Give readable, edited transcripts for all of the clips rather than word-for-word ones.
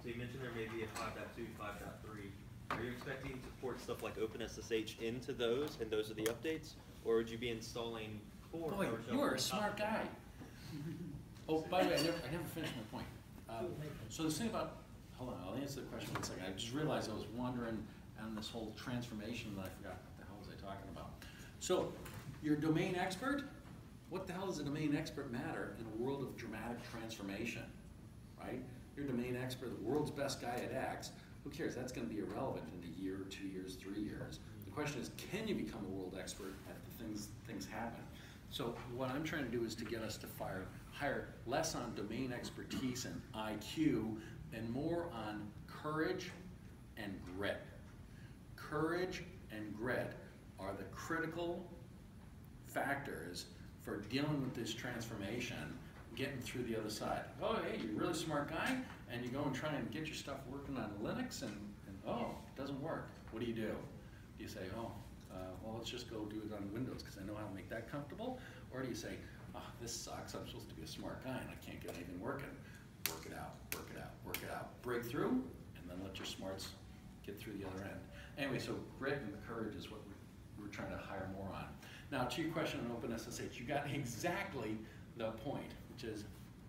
so you mentioned there may be a 5.2, 5.3. Are you expecting to port stuff like OpenSSH into those, and those are the updates? Or would you be installing core Boy, PowerShell you are on a top smart of guy. that? Oh, by the way, I never finished my point. So the thing about, hold on, I'll answer the question in a second. I just realized I was wandering on this whole transformation that I forgot what the hell was I talking about. So, you're a domain expert? What the hell does a domain expert matter in a world of dramatic transformation, right? You're a domain expert, the world's best guy at X. Who cares? That's going to be irrelevant in a year, 2 years, 3 years. The question is, can you become a world expert at the things happen? So what I'm trying to do is to get us to hire less on domain expertise and IQ and more on courage and grit. Courage and grit are the critical factors for dealing with this transformation, getting through the other side. Oh, hey, you're a really smart guy, and you go and try and get your stuff working on Linux, and oh, it doesn't work. What do? Do you say, oh, well, let's just go do it on Windows because I know how to make that comfortable? Or do you say, oh, this sucks, I'm supposed to be a smart guy and I can't get anything working. Work it out, work it out, work it out. Break through, and then let your smarts get through the other end. Anyway, so grit and courage is what we're trying to hire more on. Now, to your question on OpenSSH, you got exactly the point, which is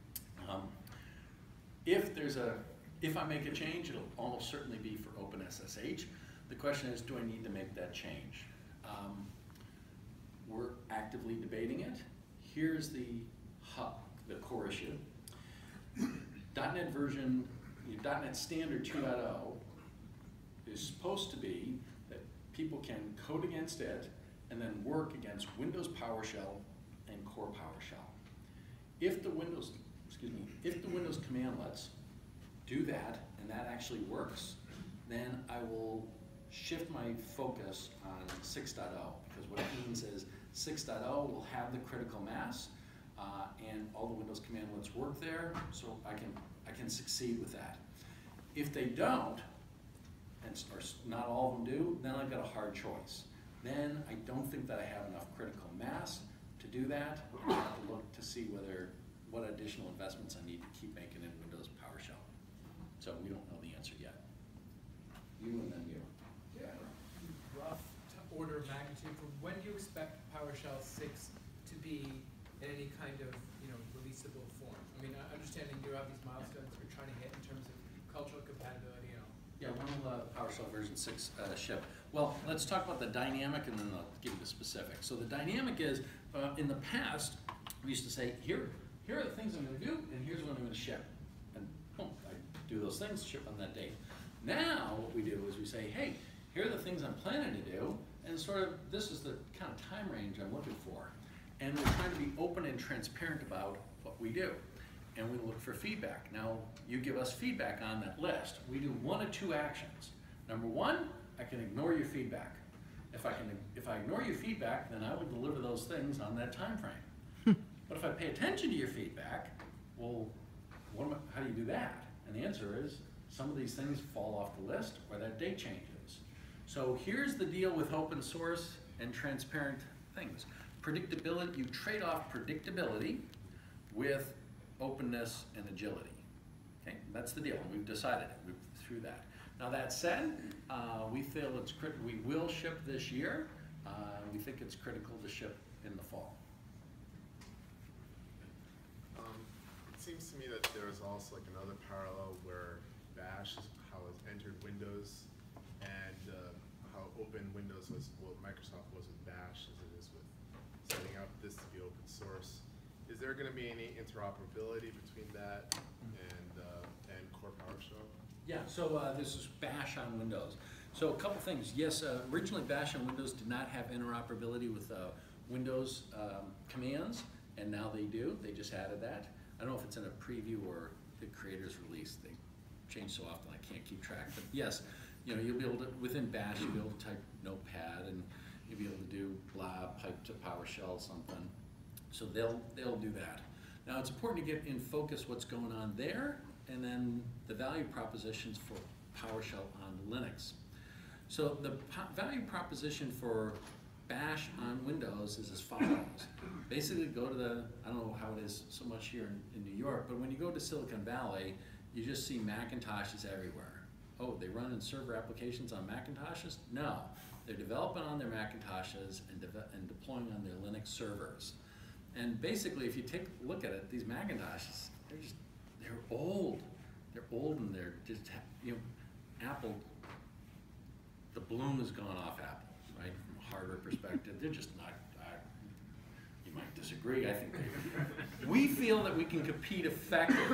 if I make a change, it'll almost certainly be for OpenSSH. The question is, do I need to make that change? We're actively debating it. Here's the core issue. .NET version, .NET Standard 2.0 is supposed to be that people can code against it and then work against Windows PowerShell and Core PowerShell. If the Windows commandlets do that and that actually works, then I will shift my focus on 6.0, because what it means is 6.0 will have the critical mass and all the Windows commandlets work there, so I can succeed with that. If they don't, or not all of them do, then I've got a hard choice. Then I don't think that I have enough critical mass to do that. I have to look to see what additional investments I need to keep making in Windows PowerShell. So we don't know the answer yet. You and then you. Yeah. Rough order of magnitude for when do you expect PowerShell 6 to be in any kind of releasable form? I mean, understanding you have these milestones you're trying to hit in terms of cultural compatibility. Yeah, when will PowerShell version 6 ship? Well, let's talk about the dynamic and then I'll give you the specifics. So the dynamic is, in the past, we used to say, here are the things I'm going to do, and here's what I'm going to ship. And boom, I do those things, ship on that date. Now, what we do is we say, hey, here are the things I'm planning to do, and sort of this is the kind of time range I'm looking for. And we're trying to be open and transparent about what we do. And we look for feedback. Now, you give us feedback on that list. We do 1 of 2 actions. Number 1, I can ignore your feedback. If I ignore your feedback, then I will deliver those things on that time frame. But if I pay attention to your feedback, well, how do you do that? And the answer is, some of these things fall off the list or that date changes. So here's the deal with open source and transparent things. Predictability, you trade off predictability with openness and agility. Okay, that's the deal, and we've decided it, we've through that. Now that said, we feel it's critical, we will ship this year. We think it's critical to ship in the fall. It seems to me that there is also like another parallel where Bash, how it entered Windows, and how open Windows was, well, Microsoft was with Bash as it is with setting up this to be open source. Is there going to be any interoperability between that and Core PowerShell? Yeah, so this is Bash on Windows. So a couple things. Yes, originally Bash on Windows did not have interoperability with Windows commands, and now they do. They just added that. I don't know if it's in a preview or the creators release. They change so often I can't keep track. But yes, you'll be able to, within Bash, you'll be able to type Notepad, and you'll be able to do blah, pipe to PowerShell, something. So they'll do that. Now it's important to get in focus what's going on there, and then the value propositions for PowerShell on Linux. So the value proposition for Bash on Windows is as follows. Basically go to I don't know how it is so much here in New York, but when you go to Silicon Valley, you just see Macintoshes everywhere. Oh, they run in server applications on Macintoshes? No, they're developing on their Macintoshes and deploying on their Linux servers. And basically, if you take a look at it, these Macintoshes, they're old. They're old and they're just, you know, Apple, the bloom has gone off Apple, right? From a hardware perspective, they're just not, you might disagree, I think we feel that we can compete effectively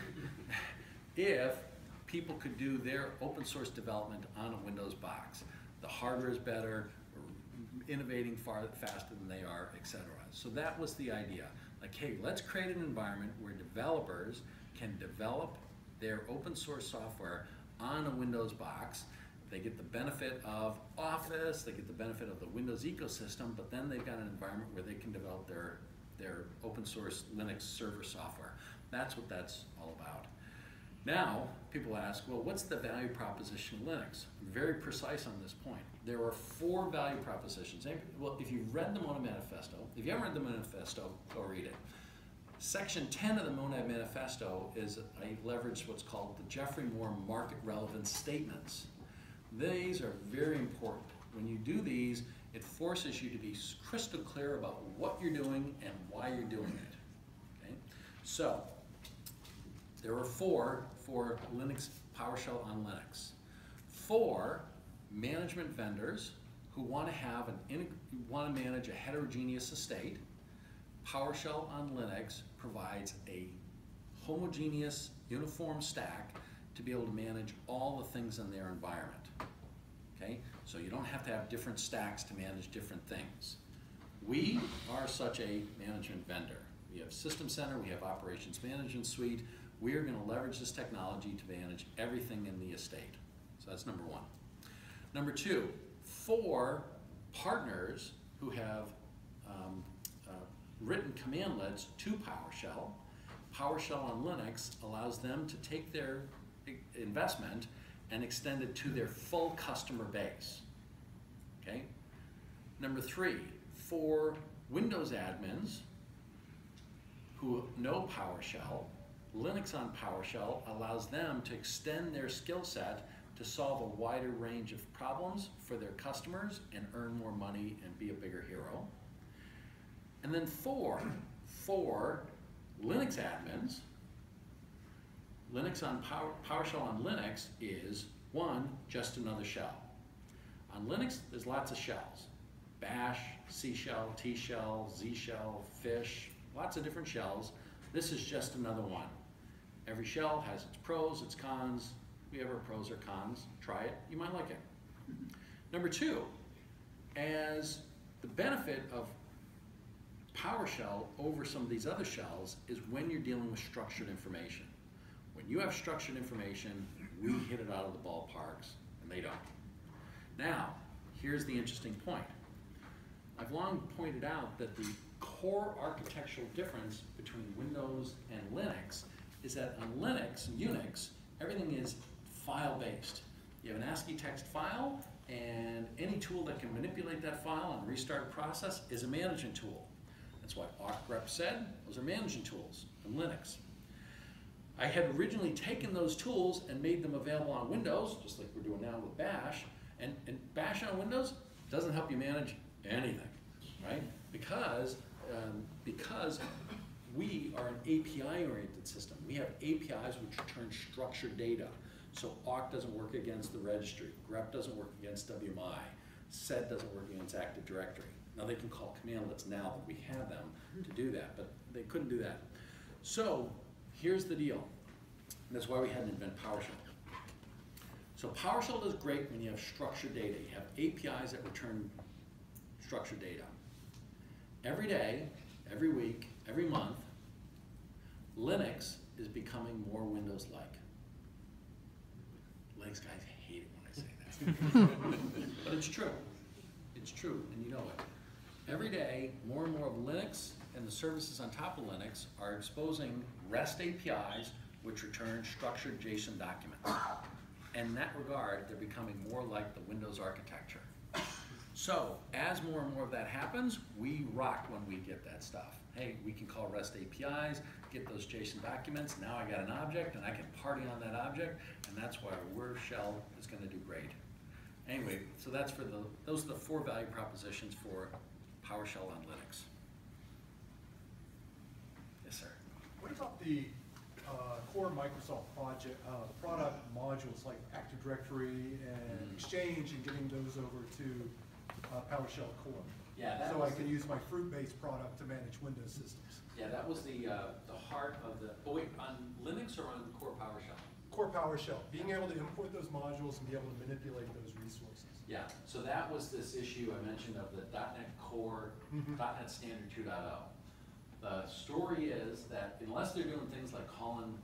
if people could do their open source development on a Windows box. The hardware is better, we're innovating far faster than they are, etc. So that was the idea. Like, hey, let's create an environment where developers can develop their open source software on a Windows box. They get the benefit of Office, they get the benefit of the Windows ecosystem, but then they've got an environment where they can develop their open source Linux server software. That's what that's all about. Now, people ask, well, what's the value proposition of Linux? I'm very precise on this point. There are 4 value propositions. Well, if you've read the Monad Manifesto, if you haven't read the Manifesto, go read it. Section 10 of the Monad Manifesto is I leverage what's called the Geoffrey Moore market relevance statements. These are very important. When you do these, it forces you to be crystal clear about what you're doing and why you're doing it. Okay? So, there are 4 for Linux PowerShell on Linux. 4 management vendors who want to manage a heterogeneous estate. PowerShell on Linux provides a homogeneous, uniform stack to be able to manage all the things in their environment. Okay? So you don't have to have different stacks to manage different things. We are such a management vendor. We have System Center, we have Operations Management Suite. We are going to leverage this technology to manage everything in the estate. So that's number 1. Number 2, 4 partners who have written commandlets to PowerShell. PowerShell on Linux allows them to take their investment and extend it to their full customer base. Okay? Number 3, 4 Windows admins who know PowerShell. Linux on PowerShell allows them to extend their skill set to solve a wider range of problems for their customers and earn more money and be a bigger hero. And then 4 Linux admins. Linux on PowerShell on Linux is 1, just another shell. On Linux, there's lots of shells. Bash, C shell, T shell, Z shell, Fish, lots of different shells. This is just another one. Every shell has its pros, its cons. If you ever pros or cons, try it, you might like it. Number 2, as the benefit of PowerShell over some of these other shells is when you're dealing with structured information. When you have structured information, we hit it out of the ballparks, and they don't. Now, here's the interesting point. I've long pointed out that the core architectural difference between Windows and Linux is that on Linux, Unix, everything is file-based. You have an ASCII text file, and any tool that can manipulate that file and restart a process is a management tool. That's why OctRep said those are management tools in Linux. I had originally taken those tools and made them available on Windows, just like we're doing now with Bash, and Bash on Windows doesn't help you manage anything, right? Because we are an API-oriented system. We have APIs which return structured data. So awk doesn't work against the registry, grep doesn't work against WMI, sed doesn't work against Active Directory. Now they can call commandlets now that we have them to do that, but they couldn't do that. So here's the deal. That's why we had to invent PowerShell. So PowerShell does great when you have structured data. You have APIs that return structured data. Every day, every week, every month, Linux is becoming more Windows-like. Linux guys hate it when I say that. But it's true. It's true, and you know it. Every day, more and more of Linux and the services on top of Linux are exposing REST APIs which return structured JSON documents. In that regard, they're becoming more like the Windows architecture. So as more and more of that happens, we rock when we get that stuff. Hey, we can call REST APIs, get those JSON documents. Now I got an object and I can party on that object, and that's why our Word shell is going to do great. Anyway, so that's for those are the 4 value propositions for PowerShell on Linux. Yes, sir. What about the core Microsoft product modules like Active Directory and Exchange, and getting those over to PowerShell core? Yeah, that so was I can use my fruit-based product to manage Windows systems. Yeah, that was the heart of the. Oh wait, on Linux or on core PowerShell? Core PowerShell, being able to import those modules and be able to manipulate those resources. Yeah, so that was this issue I mentioned of the .NET Core, .NET Standard 2.0. The story is that unless they're doing things like calling,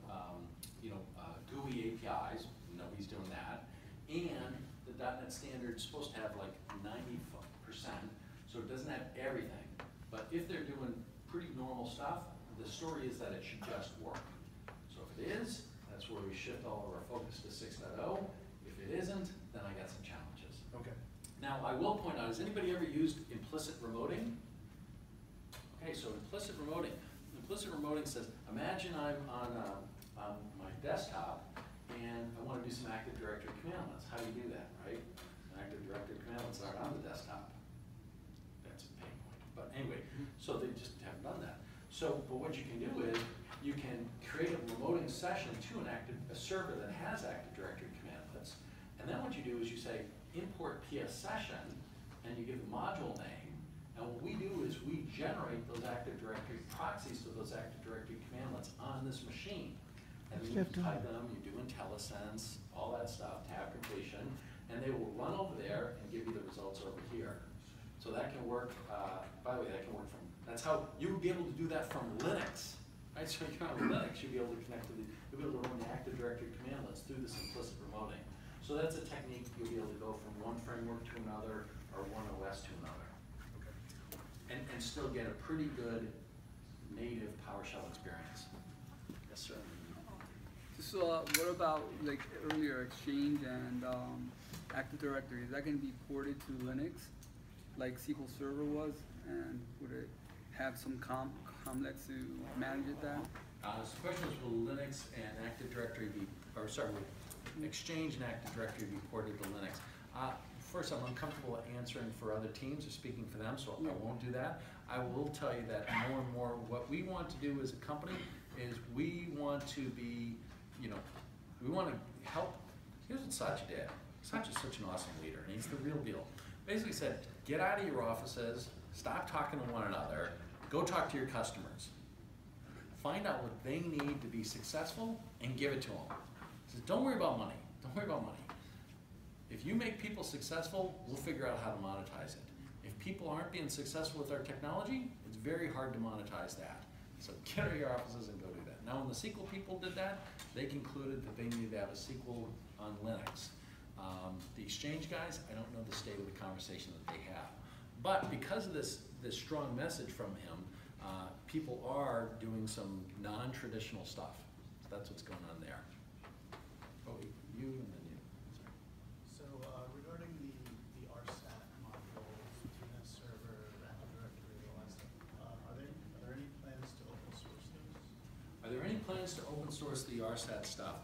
GUI APIs, nobody's doing that, and the .NET Standard is supposed to have like 90%, so it doesn't have everything. But if they're doing pretty normal stuff, the story is that it should just work. So if it is, that's where we shift all of our focus to 6.0. If it isn't, then I got some challenges. Okay. Now, I will point out, has anybody ever used implicit remoting? Okay, so implicit remoting. Implicit remoting says, imagine I'm on my desktop and I want to do some Active Directory commandlets. How do you do that, right? Active Directory commandlets aren't on the desktop. That's a pain point. But anyway, so they just haven't done that. So, but what you can do is, you can create a remoting session to a server that has Active Directory commandlets, and then what you do is you say import PS session, and you give the module name, and what we do is we generate those Active Directory proxies to those Active Directory commandlets on this machine. And then you type them, you do IntelliSense, all that stuff, tab completion, and they will run over there and give you the results over here. So that can work, by the way, that can work from, that's how, you would be able to do that from Linux. Right, so if you're on Linux, you'll be able to connect to you'll be able to run the Active Directory commandlets through this implicit remoting. So that's a technique you'll be able to go from one framework to another, or one OS to another. Okay. And still get a pretty good native PowerShell experience. Yes, sir. So what about like earlier Exchange and Active Directory? Is that going to be ported to Linux, like SQL Server was, and would it have some complex to manage it that? So the question is, will Linux and Active Directory be, or sorry, will Exchange and Active Directory be ported to Linux? First, I'm uncomfortable answering for other teams or speaking for them, so I won't do that. I will tell you that more and more what we want to do as a company is we want to be, we want to help. Here's what Satya did. Satya's such an awesome leader, and he's the real deal. Basically said, get out of your offices, stop talking to one another, go talk to your customers. Find out what they need to be successful and give it to them. He says, don't worry about money. Don't worry about money. If you make people successful, we'll figure out how to monetize it. If people aren't being successful with our technology, it's very hard to monetize that. So get out of your offices and go do that. Now when the SQL people did that, they concluded that they needed to have a SQL on Linux. The Exchange guys, I don't know the state of the conversation that they have. But because of this strong message from him, people are doing some non-traditional stuff. So that's what's going on there. Oh, you and then you. Sorry. So regarding the RSAT modules, DNS server, Active Directory, all that stuff, are there any plans to open source those? Are there any plans to open source the RSAT stuff?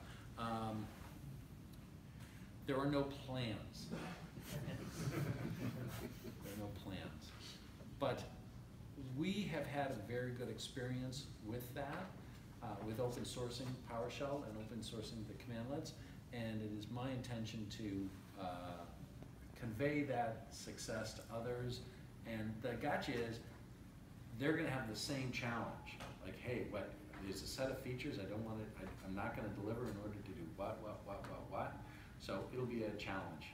There are no plans. There are no plans. But we have had a very good experience with that, with open sourcing PowerShell and open sourcing the commandlets, and it is my intention to convey that success to others. And the gotcha is, they're going to have the same challenge. Like, hey, what? There's a set of features I don't want to. I'm not going to deliver in order to do what. So it'll be a challenge.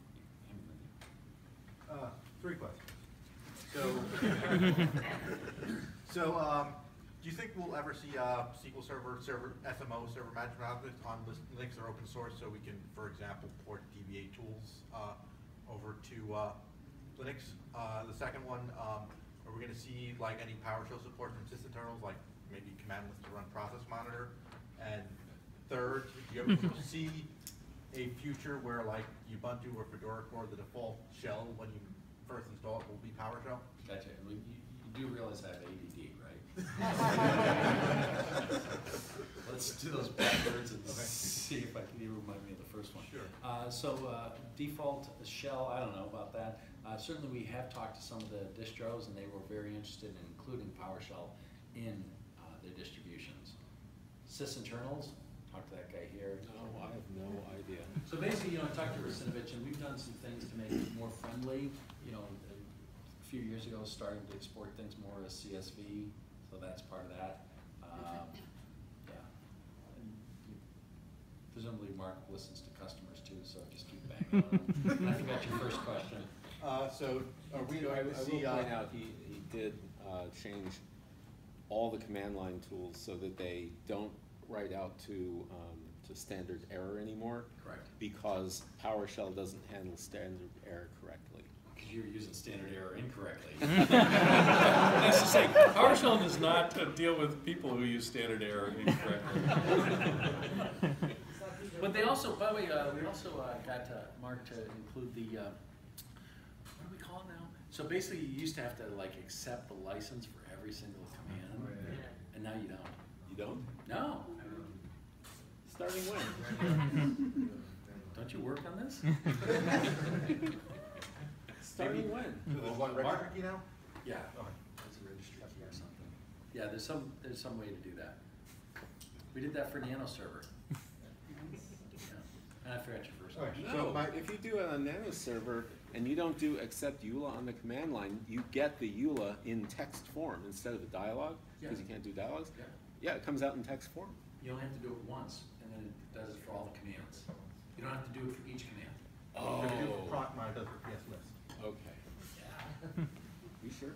3 questions. So, do you think we'll ever see SQL Server SMO server management on Linux or open source, so we can, for example, port DBA tools over to Linux? The second one, are we going to see like any PowerShell support from sysinternals, like maybe commandlets to run process monitor? And third, do you ever see a future where like Ubuntu or Fedora Core, the default shell when you first install it will be PowerShell? Gotcha. Well, you do realize I have ADD, right? Let's do those backwards and see if I can even remind me of the first one. Sure. Default shell, I don't know about that. Certainly we have talked to some of the distros and they were very interested in including PowerShell in their distributions. Sysinternals, talk to that guy here. No, I have no idea. So basically, I talked to Rasinovich, and we've done some things to make it more friendly. A few years ago, starting to export things more as CSV, so that's part of that. Yeah. And presumably, Mark listens to customers too, so just keep banging on him. And I forgot your first question. So are we I going to will see? point out, he did change all the command line tools so that they don't write out to standard error anymore. Correct. Because PowerShell doesn't handle standard error correctly. Because you're using standard error incorrectly. That's to say, PowerShell does not deal with people who use standard error incorrectly. But they also, by the way, we also got Mark to include the, what do we call it now? So basically, you used to have to accept the license for every single command, and now you don't. You don't? No. Starting when? Don't you work on this? Starting when? So there's one registry key now? Yeah. Okay. It's a registry key or something. Yeah, there's some way to do that. We did that for NanoServer. Yeah. And I forgot your first question. No, if you do it on NanoServer and you don't do accept EULA on the command line, you get the EULA in text form instead of a dialogue, because you can't do dialogues. Yeah. Yeah, it comes out in text form. You only have to do it once, and then it does it for all the commands. You don't have to do it for each command. Oh. If you do it for proc mine, it does it for PS list. Okay. Yeah. You sure?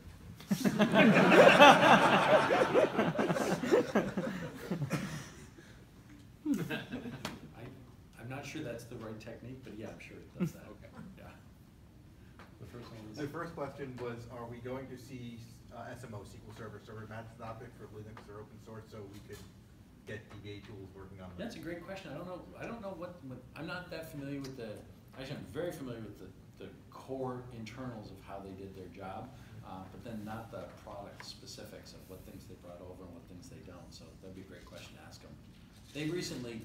I'm not sure that's the right technique, but yeah, I'm sure it does that. Okay. Yeah. The first one was. The first question was, are we going to see SMO, SQL Server, server matched object for Linux or open source so we could get DBA tools working on them? That's a great question. I don't know what I'm not that familiar with actually I'm very familiar with the core internals of how they did their job, but then not the product specifics of what things they brought over and what things they don't. So that'd be a great question to ask them. They recently,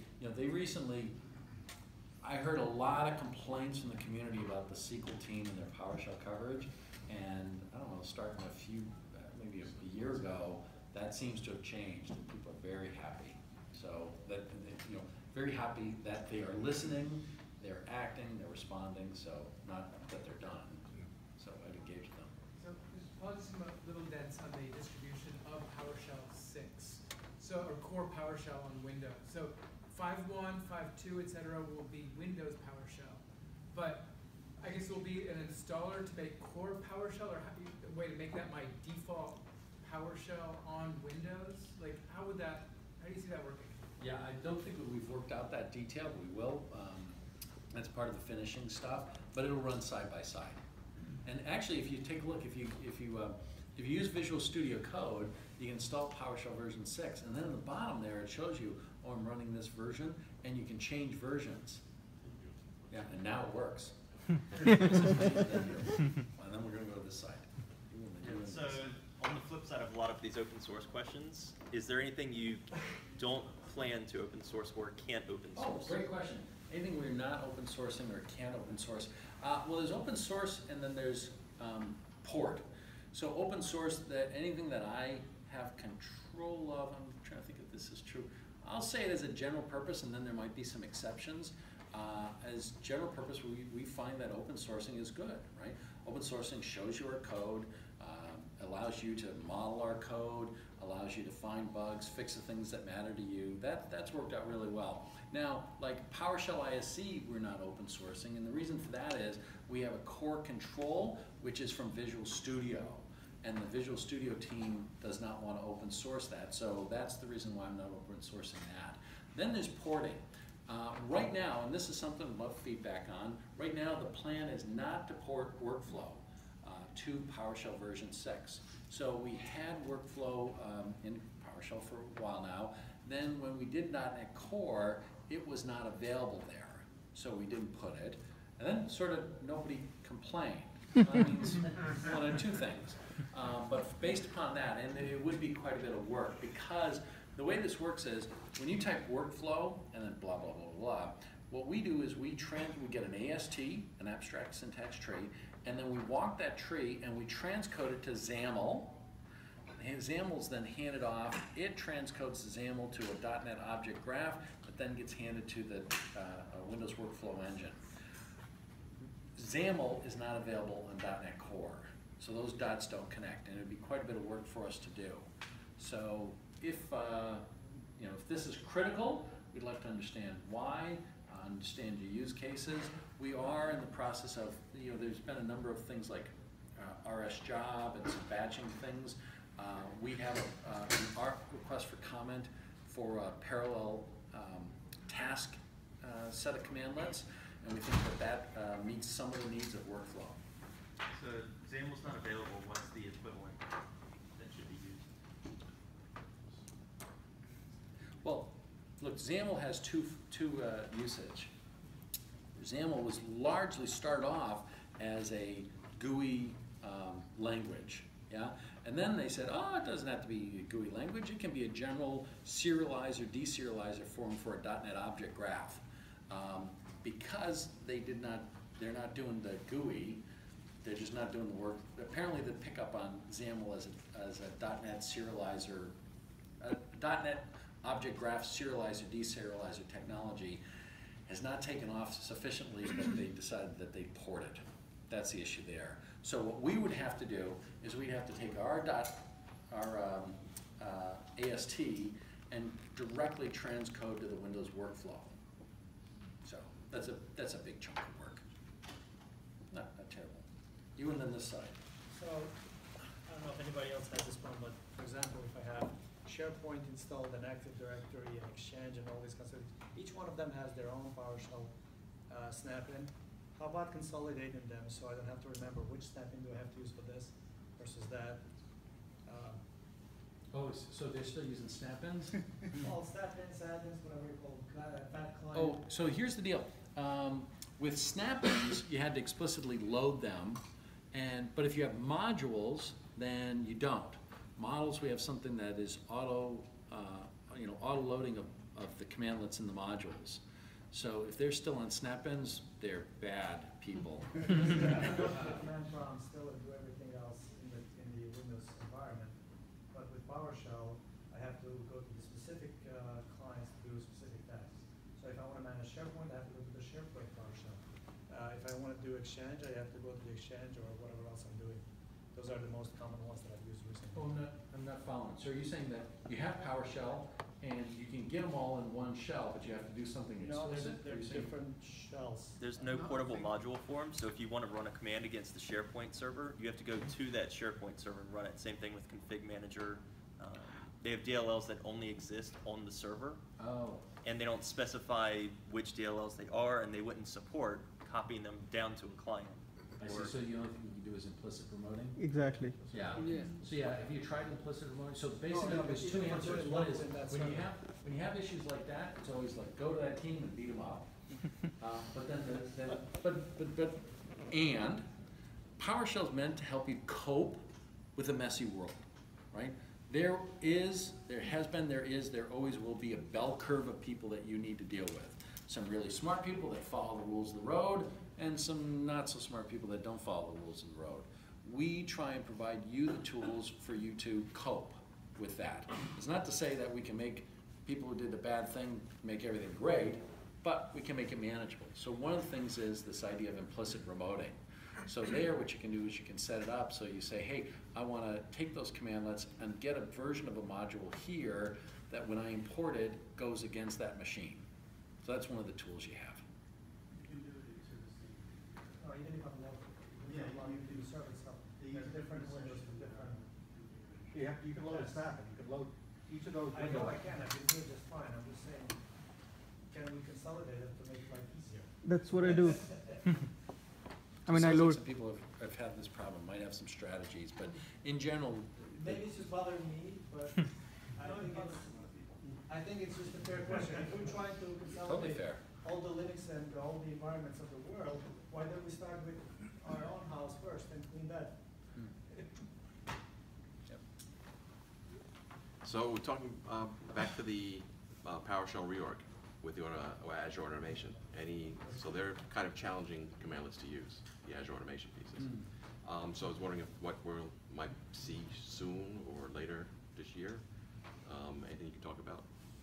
I heard a lot of complaints from the community about the SQL team and their PowerShell coverage, and I don't know, starting maybe a year ago, that seems to have changed, and people are very happy. So that, very happy that they are listening, they're acting, they're responding, so not that they're done. So I've engaged them. So just a little dense on the distribution of PowerShell 6. So, or core PowerShell on Windows. So 5.1, 5.2, etc. will be Windows PowerShell. But I guess it will be an installer to make core PowerShell, or a way to make that my default PowerShell on Windows? Like, how do you see that working? Yeah, I don't think that we've worked out that detail, but we will. That's part of the finishing stuff, but it'll run side by side. And actually, if you take a look, if you use Visual Studio Code, you can install PowerShell version 6, and then at the bottom there it shows you, oh, I'm running this version, and you can change versions. Yeah, and now it works. And then we're going to go to this side. So on the flip side of a lot of these open source questions, is there anything you don't plan to open source or can't open source? Oh, great question. Anything we're not open sourcing or can't open source? Well, there's open source and then there's port. So open source, anything that I have control of, I'm trying to think if this is true. I'll say it as a general purpose, and then there might be some exceptions. As general purpose, we find that open sourcing is good, right? Open sourcing shows you our code, allows you to model our code, allows you to find bugs, fix the things that matter to you. That's worked out really well. Now, like PowerShell ISC, we're not open sourcing, and the reason for that is we have a core control, which is from Visual Studio, and the Visual Studio team does not want to open source that, so that's the reason why I'm not open sourcing that. Then there's porting. Right now, and this is something I'd love feedback on, right now the plan is not to port workflow to PowerShell version 6. So we had workflow in PowerShell for a while now. Then when we did .NET Core, it was not available there. So we didn't put it. And then sort of nobody complained. That means one of two things. But based upon that, and it would be quite a bit of work, because the way this works is, when you type workflow and then blah, blah, blah, blah, what we do is we get an AST, an abstract syntax tree, and then we walk that tree and we transcode it to XAML. And XAML's then handed off. It transcodes the XAML to a .NET Object Graph, but then gets handed to the Windows Workflow Engine. XAML is not available on .NET Core, so those dots don't connect, and it would be quite a bit of work for us to do. So if if this is critical, we'd like to understand why, understand your use cases. We are in the process of, there's been a number of things like RS job and some batching things. We have an ARC request for comment for a parallel task set of commandlets, and we think that meets some of the needs of workflow. So XAML's not available. What's the equivalent that should be used? Well, look, XAML has two usage. XAML was largely started off as a GUI language, yeah? And then they said, oh, it doesn't have to be a GUI language. It can be a general serializer, deserializer form for a .NET Object Graph. Because they're not doing the GUI, they're just not doing the work. Apparently the pickup on XAML as a .NET serializer, .NET Object Graph serializer, deserializer technology has not taken off sufficiently that they decided that they'd port it. That's the issue there. So what we would have to do is we'd have to take our AST and directly transcode to the Windows workflow. So that's a big chunk of work. Not terrible. You and then this side. So, I don't know if anybody else has this one, but for example, if I have SharePoint installed and Active Directory and Exchange and all these kinds of things, each one of them has their own PowerShell snap-in. How about consolidating them so I don't have to remember which snap-in do I have to use for this versus that? Oh, so they're still using snap-ins? Well, snap-ins, add-ins, whatever you call them, fat client. Oh, so here's the deal. With snap-ins, you had to explicitly load them, but if you have modules, then you don't. Models, we have something that is auto loading of the commandlets in the modules. So if they're still on snap-ins, they're bad people. Command prompt still and do everything else in the Windows environment, but with PowerShell, I have to go to the specific clients to do specific tasks. So if I want to manage SharePoint, I have to go to the SharePoint PowerShell. If I want to do Exchange, I have to go to the Exchange or whatever else I'm doing. Those are the most common ones that I've used recently. Oh, I'm not following. So are you saying that you have PowerShell and you can get them all in one shell, but you have to do something No, explicit? they're different shells. There's no portable module form, so if you want to run a command against the SharePoint server, you have to go to that SharePoint server and run it. Same thing with Config Manager. They have DLLs that only exist on the server, Oh, and they don't specify which DLLs they are, and they wouldn't support copying them down to a client. I see. Or- So the only thing you can do is implicit promoting? Exactly. Yeah. Yeah. So yeah, have you tried implicit remoting? So basically, no, there's but two even if answers. it's One is, in that when you server. have issues like that, it's always like, go to that team and beat them up. And PowerShell's meant to help you cope with a messy world, right? There always will be a bell curve of people that you need to deal with. Some really smart people that follow the rules of the road, and some not so smart people that don't follow the rules of the road. We try and provide you the tools for you to cope with that. It's not to say that we can make people who did the bad thing make everything great, but we can make it manageable. So one of the things is this idea of implicit remoting. So there, what you can do is you can set it up so you say, hey, I want to take those commandlets and get a version of a module here that when I import it, goes against that machine. So that's one of the tools you have. Oh, even if I'm local. Yeah, you do server stuff. There's different windows for different. You can load a snap, and you can load each of those I know windows. I can, I've been doing just fine, I'm just saying, can we consolidate it to make life easier? That's what I do. I mean, I Sounds like load. some people have had this problem, might have some strategies, but in general, Maybe it's just bothering me, but I think it's just a fair question. If we're trying to totally consolidate fair. all the Linux and all the environments of the world, why don't we start with our own house first and clean that. So we're talking, back to the PowerShell reorg with the Azure Automation. So they're kind of challenging commandlets to use, the Azure Automation pieces. So I was wondering if what we might see soon or later this year. Anything you can talk about?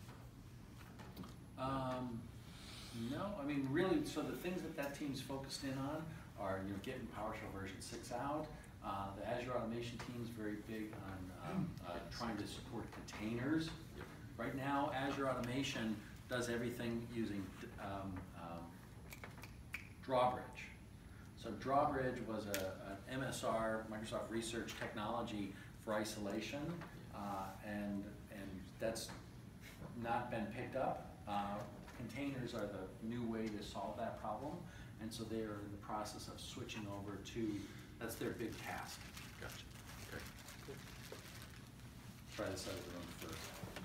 No, I mean, really, so the things that team's focused in on are, getting PowerShell version 6 out. The Azure Automation team's very big on trying to support containers. Right now, Azure Automation does everything using Drawbridge. So Drawbridge was an MSR, Microsoft Research technology for isolation, and that's not been picked up. Containers are the new way to solve that problem, and so they are in the process of switching over to, that's their big task. Gotcha. Okay. Try this out of the room first.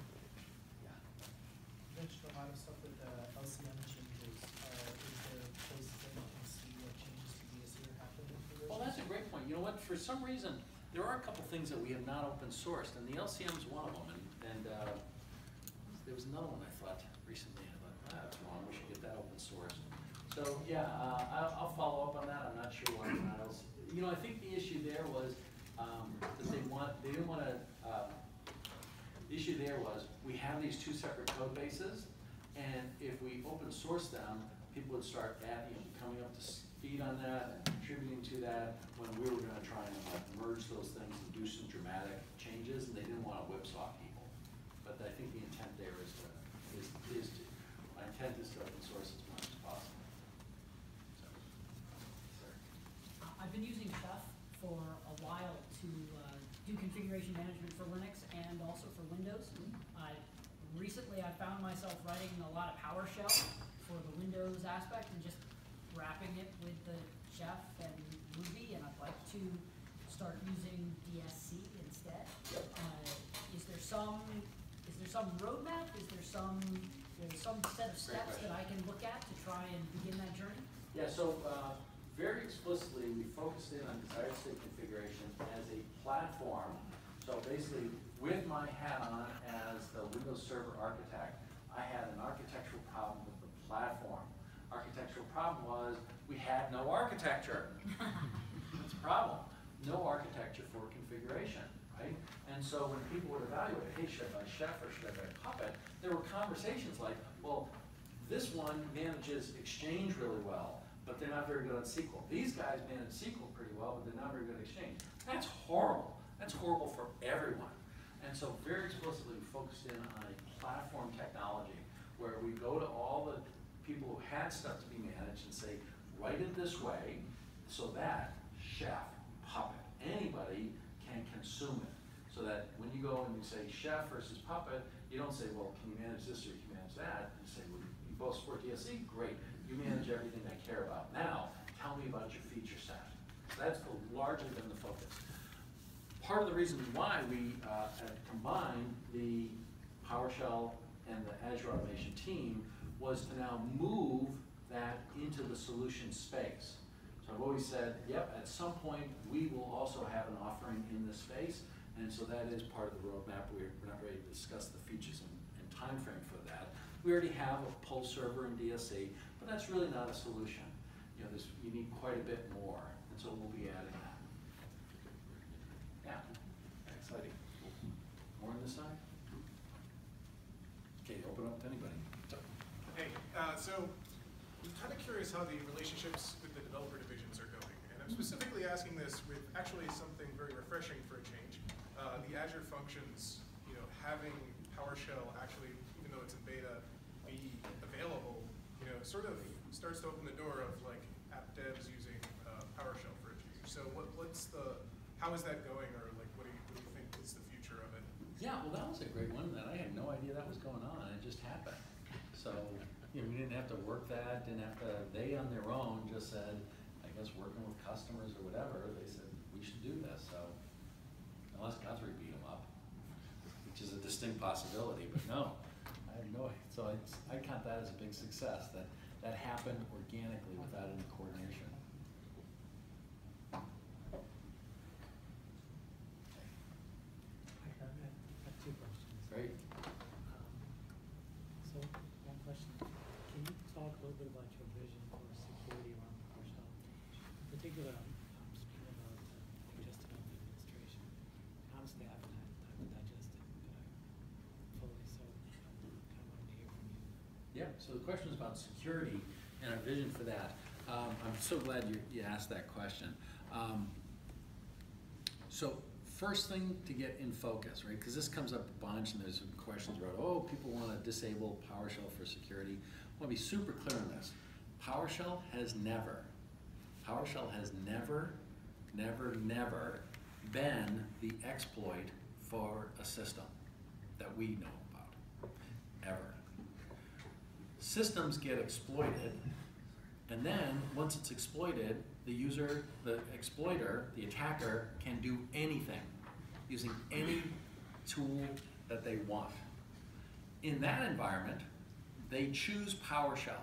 Mentioned a lot of stuff with LCM changes. Is there places that you can see changes to DSE are happening for those? Well, that's a great point. You know what, for some reason, there are a couple things that we have not open sourced, and the LCM is one of them, and there was another one I thought recently, and I thought, that's wrong, we should get that open sourced. So, yeah, I'll follow up on that. I'm not sure why not else. I think the issue there was that they didn't want to, the issue there was we have these two separate code bases, and if we open source them, people would start coming up to speed on that and contributing to that, when we were going to try and merge those things and do some dramatic changes, and they didn't want to whipsaw people. But I think the intent there is to, my intent is to open source as much as possible. So, I've been using Chef for a while to do configuration management for Linux and also for Windows. Recently, I found myself writing a lot of PowerShell for the Windows aspect and just wrapping it with the Chef and Ruby, and I'd like to start using DSC instead. Is there some roadmap? Is there some set of steps that I can look at to try and begin that journey? Yeah, so very explicitly, we focused in on desired state configuration as a platform. So basically, with my hat on as the Windows Server architect, I had an architectural problem with the platform. Architectural problem was we had no architecture. That's a problem. No architecture for configuration, right? And so when people would evaluate, hey, should I buy Chef or should I buy Puppet? There were conversations like, well, this one manages Exchange really well, but they're not very good at SQL. These guys manage SQL pretty well, but they're not very good at Exchange. That's horrible. That's horrible for everyone. And so very explicitly focused in on a platform technology where we go to all the people who had stuff to be managed and say, write it this way so that Chef, Puppet, anybody can consume it. So that when you go and you say Chef versus Puppet, you don't say, well, can you manage this or can you manage that? You say, well, you both support DSC? Great. You manage everything I care about. Now, tell me about your feature set. So that's largely been the focus. Part of the reason why we have combined the PowerShell and the Azure Automation team was to now move that into the solution space. So I've always said, yep, at some point we will also have an offering in this space, and so that is part of the roadmap. We're not ready to discuss the features and time frame for that. We already have a pull server in DSC, but that's really not a solution. You need quite a bit more, and so we'll be adding that. Yeah, exciting. More on this side? Okay, open up to anybody. Hey, so I'm kind of curious how the relationships with the developer divisions are going. And I'm specifically asking this with actually something very refreshing for a change. The Azure Functions, having PowerShell actually, even though it's in beta, be available, sort of starts to open the door of like app devs using PowerShell for a change. So how is that going, or like what do you think is the future of it? Yeah, well, that was a great one that I had no idea that was going on. It just happened. So, we didn't have to work that, they on their own just said, I guess working with customers or whatever, they said, we should do this. So, unless Guthrie beat them up, which is a distinct possibility, but no, I have no idea. So I count that as a big success, that happened organically without any coordination. so the question is about security and our vision for that. I'm so glad you asked that question. So first thing to get in focus, right? Because this comes up a bunch and there's some questions about, oh, people want to disable PowerShell for security. I want to be super clear on this. PowerShell has never been the exploit for a system that we know about, ever. Systems get exploited, and then once it's exploited, the user, the exploiter, the attacker can do anything using any tool that they want. In that environment, they choose PowerShell.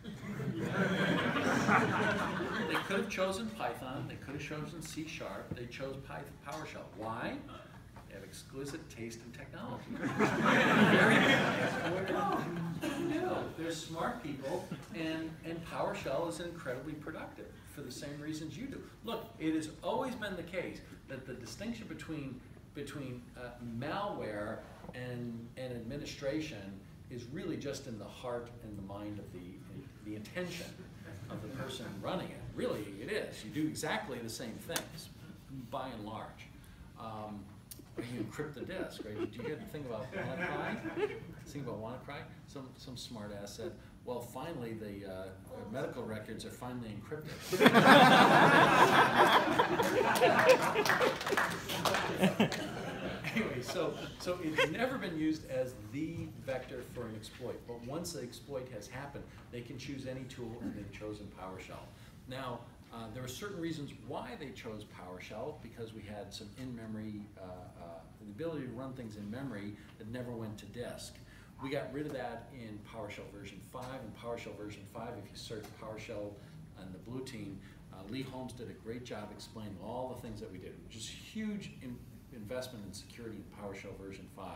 They could have chosen Python, they could have chosen C#, they chose PowerShell. Why? They have exquisite taste in technology. They're smart people, and PowerShell is incredibly productive for the same reasons you do. Look, it has always been the case that the distinction between malware and administration is really just in the heart and the mind of the intention of the person running it. Really, it is. You do exactly the same things, by and large. You encrypt the disk, right? Did you hear the thing about WannaCry? Think about WannaCry? Some smart ass said, well, finally, the medical records are finally encrypted. Anyway, so it's never been used as the vector for an exploit. But once the exploit has happened, they can choose any tool, and they've chosen PowerShell. Now, there are certain reasons why they chose PowerShell, because we had some in-memory, the ability to run things in memory that never went to disk. We got rid of that in PowerShell version 5. In PowerShell version 5, if you search PowerShell on the blue team, Lee Holmes did a great job explaining all the things that we did, which is huge investment in security in PowerShell version 5.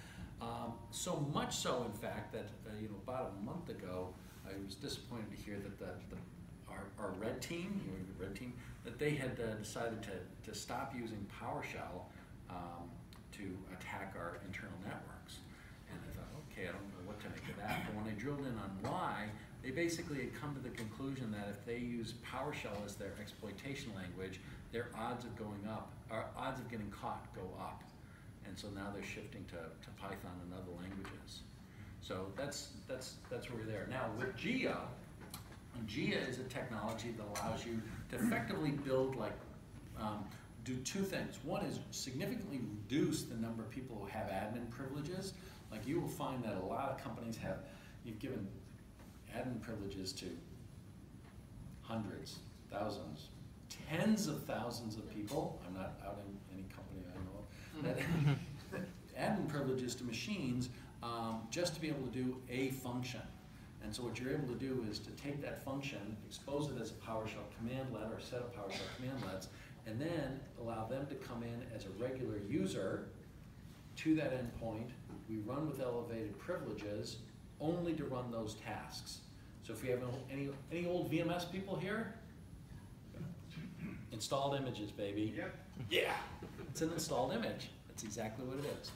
So much so, in fact, that about a month ago, I was disappointed to hear that our red team, that they had decided to stop using PowerShell to attack our internal networks. And I thought, okay, I don't know what to make of that. But when I drilled in on why, they basically had come to the conclusion that if they use PowerShell as their exploitation language, their odds of going up, or odds of getting caught, go up. And so now they're shifting to Python and other languages. So that's where we're there. Now with Gia is a technology that allows you to effectively build, do two things. One is significantly reduce the number of people who have admin privileges. Like you will find that a lot of companies you've given admin privileges to hundreds, thousands, tens of thousands of people. I'm not outing any company I know of. That admin privileges to machines just to be able to do a function. And so what you're able to do is to take that function, expose it as a PowerShell commandlet or a set of PowerShell commandlets, and then allow them to come in as a regular user to that endpoint. We run with elevated privileges only to run those tasks. So if we have any old VMS people here, installed images, baby. Yep. Yeah, it's an installed image. That's exactly what it is.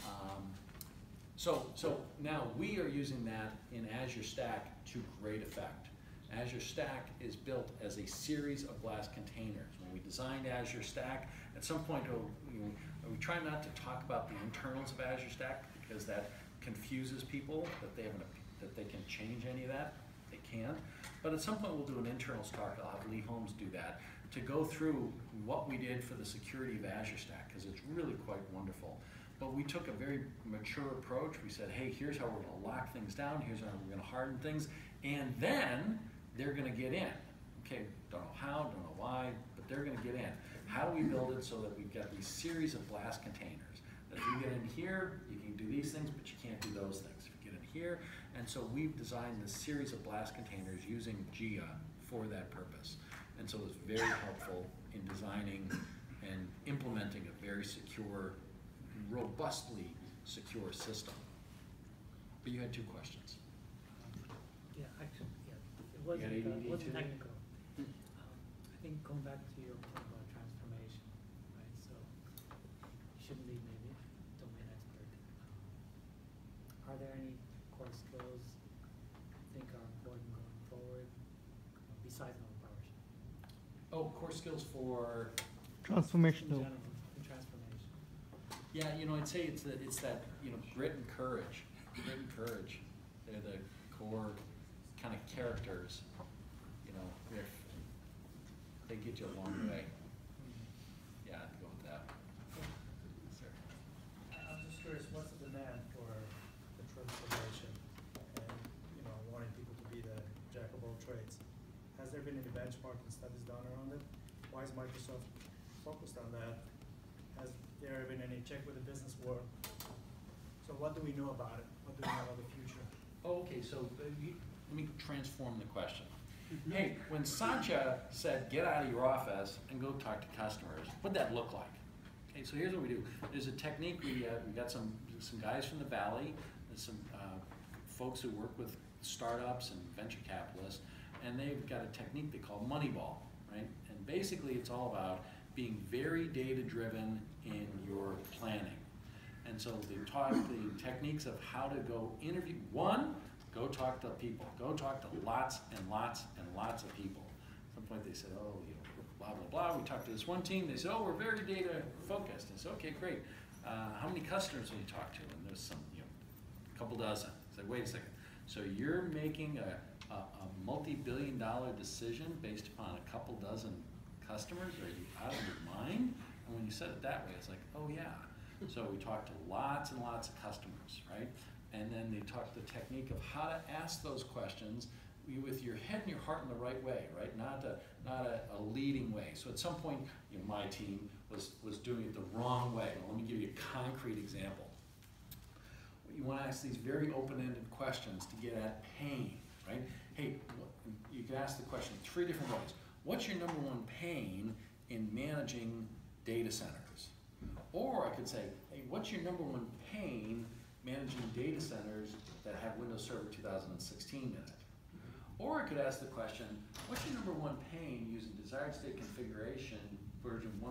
So now we are using that in Azure Stack to great effect. Azure Stack is built as a series of Blast containers. When we designed Azure Stack, at some point we try not to talk about the internals of Azure Stack because that confuses people that they can change any of that. They can't. But at some point we'll do an internals talk. I'll have Lee Holmes do that to go through what we did for the security of Azure Stack, because it's really quite wonderful. But we took a very mature approach. We said, hey, here's how we're going to lock things down. Here's how we're going to harden things. And then they're going to get in. Okay, don't know how, don't know why, but they're going to get in. How do we build it so that we've got these series of Blast containers? That if you get in here, you can do these things, but you can't do those things. If you get in here, and so we've designed this series of Blast containers using Gia for that purpose. And so it's very helpful in designing and implementing a very secure, robustly secure system. But you had two questions. Yeah, actually, it wasn't technical. I think going back to your point about transformation, right? So you shouldn't be maybe domain expert. Are there any core skills Oh, core skills for, In Transformational. general, in transformation. yeah, you know, I'd say it's that, you know, grit and courage. Grit and courage. They're the core kind of characters, you know, they get you a long way. Yeah, I'd go with that. Sir. I'm just curious, what's the demand for the transformation and, you know, wanting people to be the jack of all trades? Has there been any benchmarking studies done around it? Why is Microsoft focused on that? Has there been any check with the business world? So what do we know about it? What do we know about the future? Oh, okay, so let me transform the question. Hey, when Satya said, get out of your office and go talk to customers, what'd that look like? Okay, so here's what we do. There's a technique, we got some guys from the Valley, there's some folks who work with startups and venture capitalists, and they've got a technique they call Moneyball, right? And basically it's all about being very data-driven in your planning. And so they taught the techniques of how to go interview. One, go talk to people. Go talk to lots and lots and lots of people. At some point they said, oh, you know, blah, blah, blah. We talked to this one team. They said, oh, we're very data focused. I said, okay, great. How many customers did you talk to? And there's some, you know, a couple dozen. I said, wait a second. So you're making a multi-billion-dollar decision based upon a couple dozen customers? Are you out of your mind? And when you said it that way, it's like, oh yeah. So we talked to lots and lots of customers, right? And then they taught the technique of how to ask those questions with your head and your heart in the right way, right? Not a leading way. So at some point, you know, my team was doing it the wrong way. Well, let me give you a concrete example. You want to ask these very open-ended questions to get at pain, right? Hey, you can ask the question 3 different ways. What's your number one pain in managing data centers? Or I could say, hey, what's your number one pain managing data centers that have Windows Server 2016 in it? Or I could ask the question, what's your number one pain using desired state configuration version 1.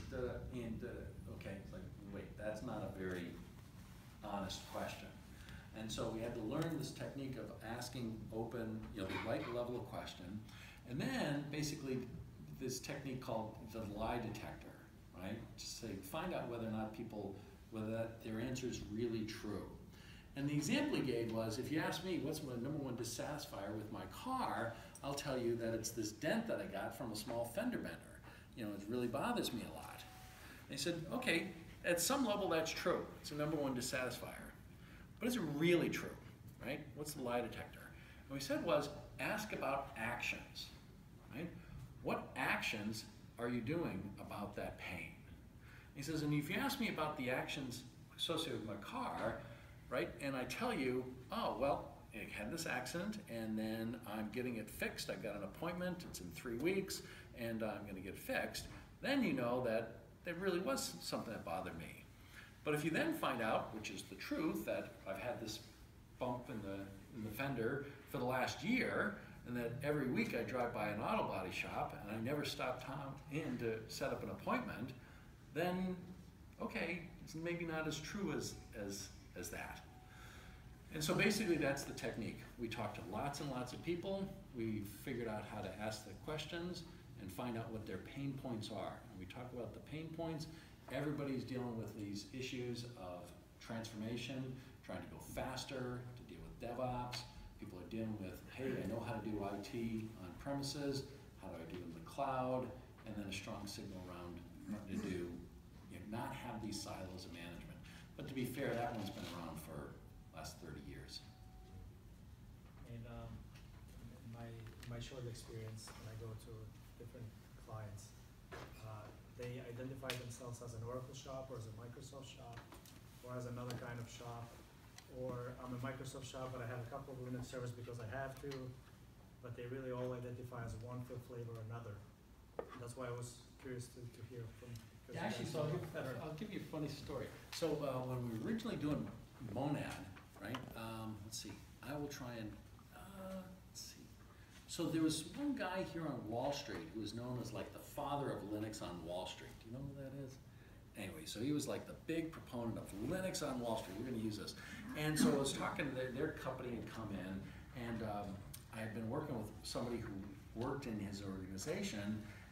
Okay, it's like, wait, that's not a very honest question. And so we had to learn this technique of asking open, you know, the right level of question. And then basically this technique called the lie detector, right? Just say, find out whether or not whether their answer is really true. And the example he gave was, if you ask me what's my number one dissatisfier with my car, I'll tell you that it's this dent that I got from a small fender bender. You know, it really bothers me a lot. And he said, okay, at some level that's true. It's the number one dissatisfier. But is it really true, right? What's the lie detector? And what he said was, ask about actions, right? What actions are you doing about that pain? He says, and if you ask me about the actions associated with my car, right, and I tell you, oh, well, I had this accident, and then I'm getting it fixed. I've got an appointment. It's in 3 weeks, and I'm going to get it fixed. Then you know that there really was something that bothered me. But if you then find out, which is the truth, that I've had this bump in the fender for the last year, and that every week I drive by an auto body shop, and I never stop in to set up an appointment, then, okay, it's maybe not as true as that. And so basically that's the technique. We talked to lots and lots of people. We figured out how to ask the questions and find out what their pain points are. And we talk about the pain points. Everybody's dealing with these issues of transformation, trying to go faster, to deal with DevOps. People are dealing with, hey, I know how to do IT on premises. How do I do it in the cloud? And then a strong signal around what to do, you know, not have these silos of management. But to be fair, that one's been around for the last 30 years. And in my short experience, when I go to different clients, they identify themselves as an Oracle shop or as a Microsoft shop or as another kind of shop. Or I'm a Microsoft shop, but I have a couple of Linux servers because I have to, but they really all identify as one flavor or another. That's why I was curious to hear from. Yeah, actually, so I'll give you a funny story. So when we were originally doing Monad, right? Let's see. I will try and let's see. So there was one guy here on Wall Street who was known as like the father of Linux on Wall Street. Do you know who that is? Anyway, so he was like the big proponent of Linux on Wall Street. We're going to use this. And so I was talking to their company had come in, and I had been working with somebody who worked in his organization,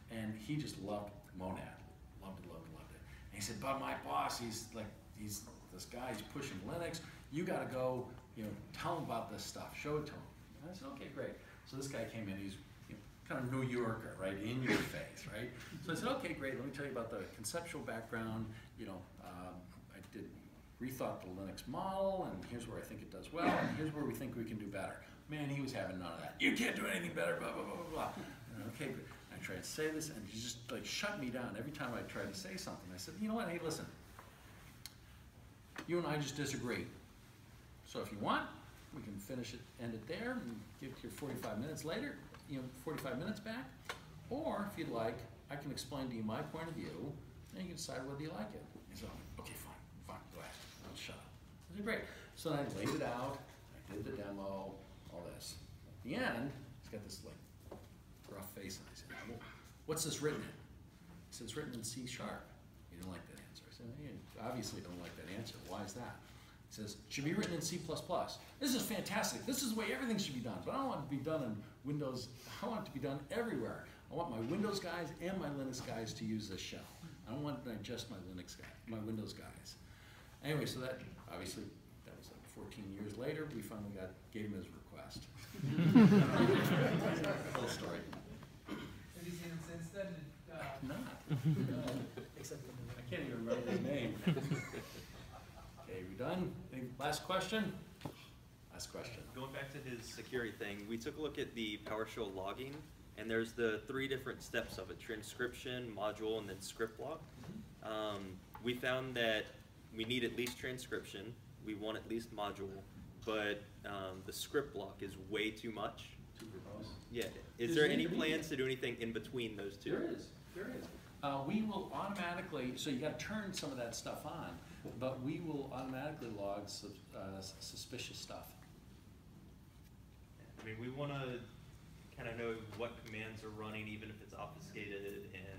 and he just loved Monad, loved it. And he said, but my boss, he's this guy, he's pushing Linux. You got to go, tell him about this stuff, show it to him. And I said, okay, great. So this guy came in, he's kind of New Yorker, right, in your face, right? So I said, okay, great. Let me tell you about the conceptual background. I did rethought the Linux model, and here's where I think it does well, and here's where we think we can do better. Man, he was having none of that. You can't do anything better, blah, blah, blah, blah, blah. And okay, good. I tried to say this, and he just like shut me down every time I tried to say something. I said, you know what, hey, listen, you and I just disagree. So if you want, we can finish it, end it there, and give your 45 minutes later, 45 minutes back. Or if you'd like, I can explain to you my point of view, and you can decide whether you like it. He said, okay, fine, go ahead, I'll shut up. I said, great. So then I laid it out, I did the demo, all this. At the end, he's got this like rough face, and I said, well, what's this written in? He said, it's written in C#. He didn't like that answer. I said, you obviously don't like that answer. Why is that? He says, it should be written in C++. This is fantastic. This is the way everything should be done. But I don't want it to be done in Windows. I want it to be done everywhere. I want my Windows guys and my Linux guys to use this shell. I don't want just my my Windows guys. Anyway, so that obviously that was like 14 years later. We finally gave him his request. Whole story. Have you seen him since then? Not. Except for the I can't even remember his name. Okay, we done? Any last question? Last question. Going back to his security thing, we took a look at the PowerShell logging, and there's the 3 different steps of it: transcription, module, and then script block. We found that we need at least transcription, we want at least module, but the script block is way too much. Too verbose. Yeah. Is Is there there any any- plans to do anything in between those two? There is. We will automatically, so you got to turn some of that stuff on, but we will automatically log suspicious stuff. I mean, we want to kind of know what commands are running, even if it's obfuscated, and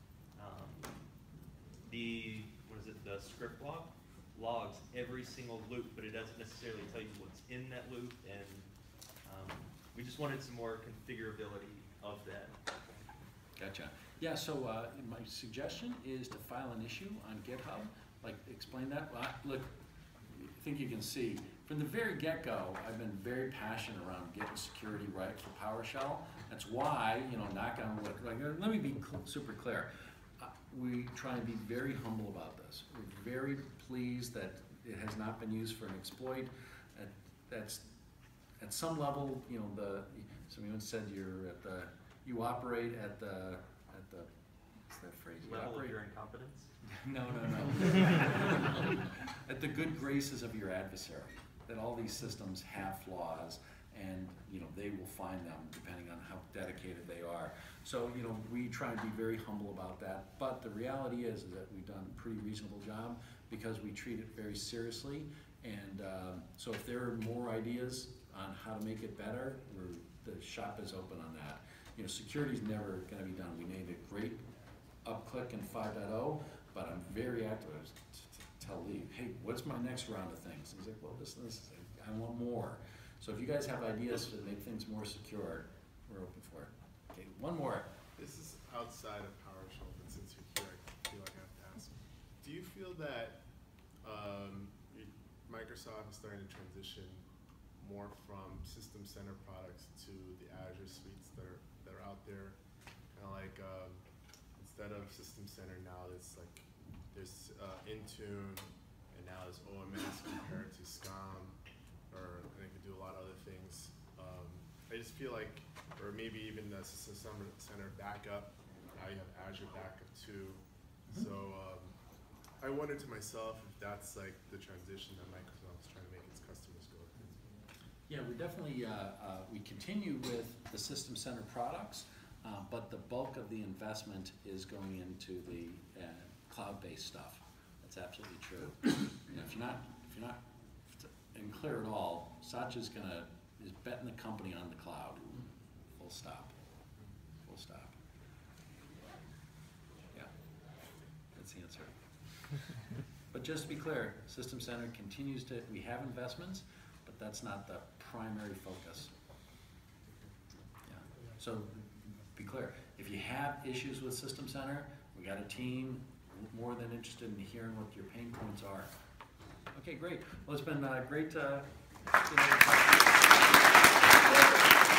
the script block logs every single loop, but it doesn't necessarily tell you what's in that loop, and we just wanted some more configurability of that. Gotcha. Yeah, so my suggestion is to file an issue on GitHub, like explain that. Well, look, I think you can see, from the very get-go, I've been very passionate around getting security right for PowerShell. That's why, knock on wood, let me be super clear. We try and be very humble about this. We're very pleased that it has not been used for an exploit. That's at some level, someone said you operate at the what's that phrase? You Level operate, of your incompetence? No. At the good graces of your adversary. That all these systems have flaws, and they will find them depending on how dedicated they are. So we try and be very humble about that. But the reality is that we've done a pretty reasonable job because we treat it very seriously. And so if there are more ideas on how to make it better, the shop is open on that. Security is never going to be done. We made a great upclick in 5.0, but I'm very active to tell Lee, hey, what's my next round of things? He's like, well, this, I want more. So if you guys have ideas to make things more secure, we're open for it. Okay, one more. This is outside of PowerShell, but since you're here, I feel like I have to ask. Do you feel that Microsoft is starting to transition more from System Center products to the Azure suites that are out there? Kind of like instead of System Center now, there's Intune, and now there's OMS compared to SCOM, and they can do a lot of other things. I just feel like, or maybe even the System Center backup, now you have Azure backup too. So I wonder to myself if that's like the transition that Microsoft's trying to make its customers go through. Yeah, we definitely, we continue with the System Center products, but the bulk of the investment is going into the cloud-based stuff. That's absolutely true. If you're not clear at all, Satya's is betting the company on the cloud. Full stop. Full stop. Yeah, that's the answer. But just to be clear, System Center continues to, we have investments, but that's not the primary focus. Yeah. So be clear, If you have issues with System Center, we got a team more than interested in hearing what your pain points are. Okay, great. Well, it's been great to